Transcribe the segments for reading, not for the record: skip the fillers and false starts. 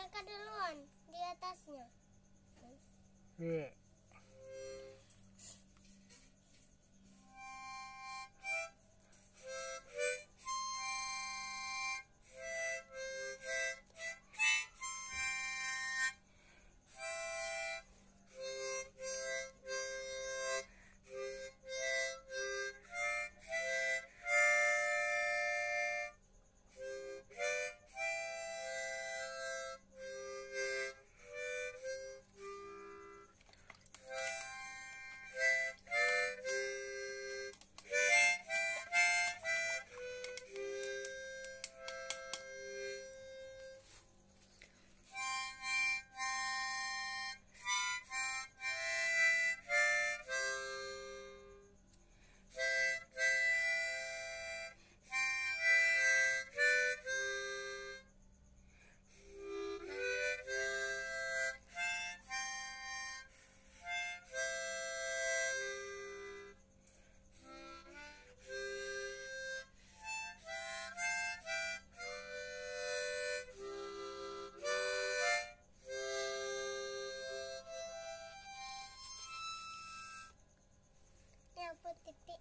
Kakak duluan di atasnya. Iya. Ya putih.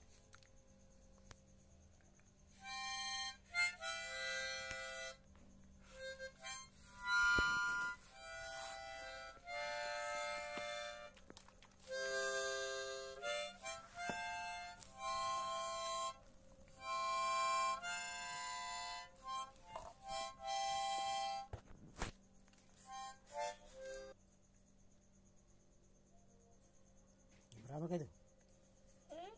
Berapa kayak itu? Hmm?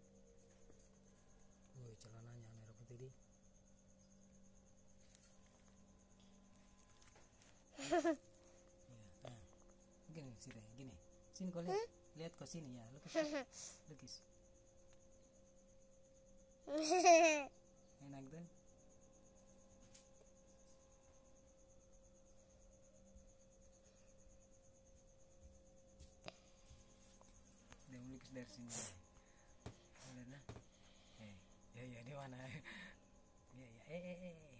Woi, celananya merah putih di. Iya, nah. Gini sini, gini. Sini kau lihat, lihat kau sini ya, lukis, lukis. Enak tuh. Dia melukis dari sini. Lihat nah. Ya di mana? Ya.